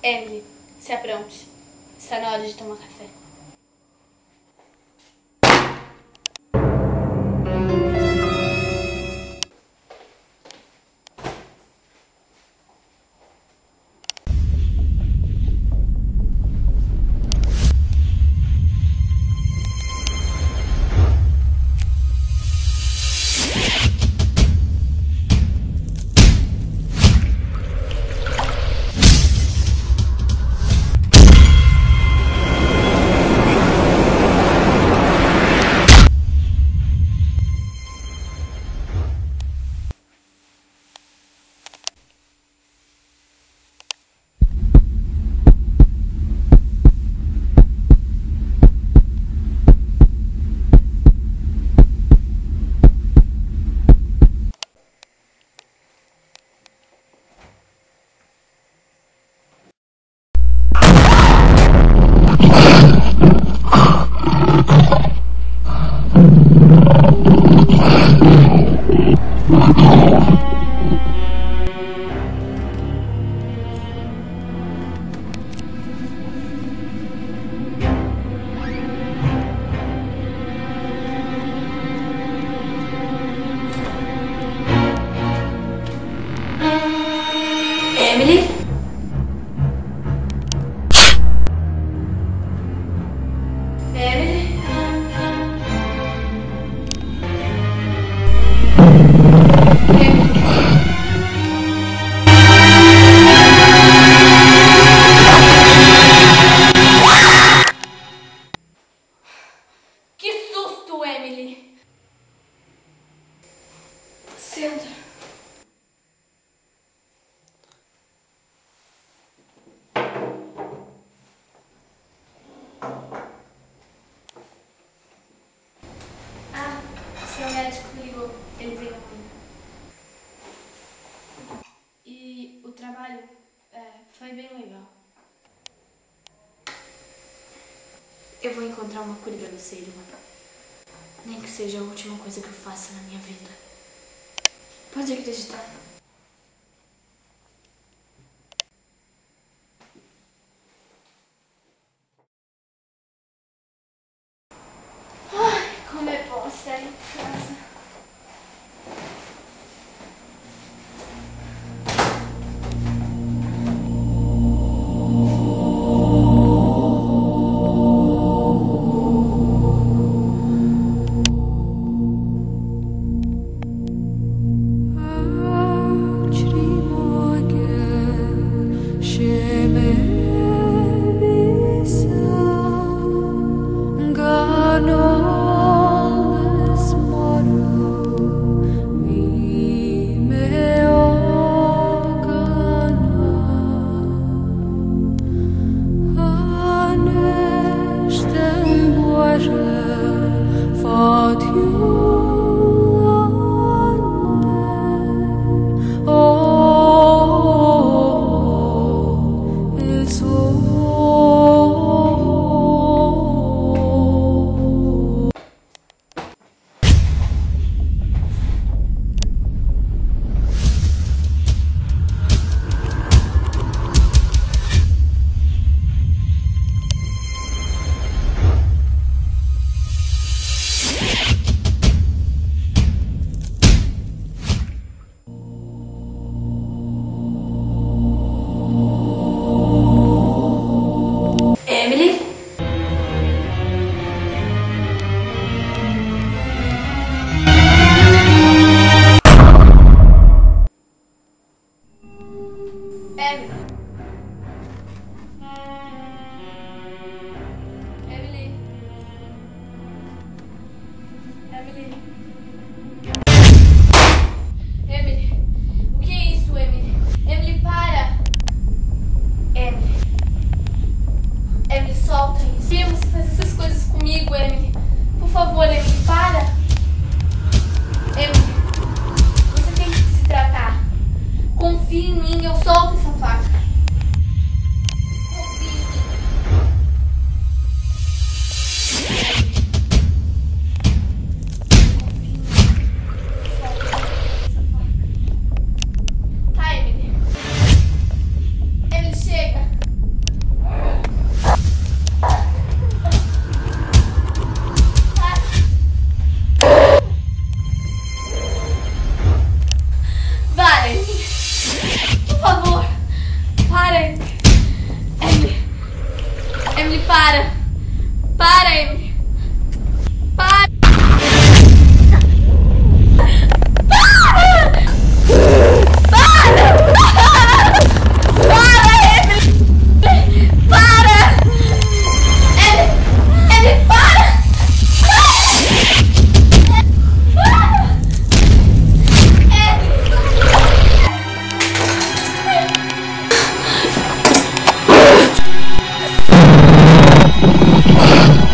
Emily, se apronte. Está na hora de tomar café. Emily? Emily? Que susto, Emily! Senta. Seu médico me ligou, ele veio amanhã. E o trabalho foi bem legal. Eu vou encontrar uma cura pra você, irmã. Nem que seja a última coisa que eu faça na minha vida. Pode acreditar. Ai, como é bom estar em casa. Emily, o que é isso, Emily? Emily, para! Emily, solta isso. Por que você faz essas coisas comigo, Emily? Por favor, Emily, para! Emily, você tem que se tratar. Confie em mim, eu solto essa faca. para! Para, Emily! Para! Ah!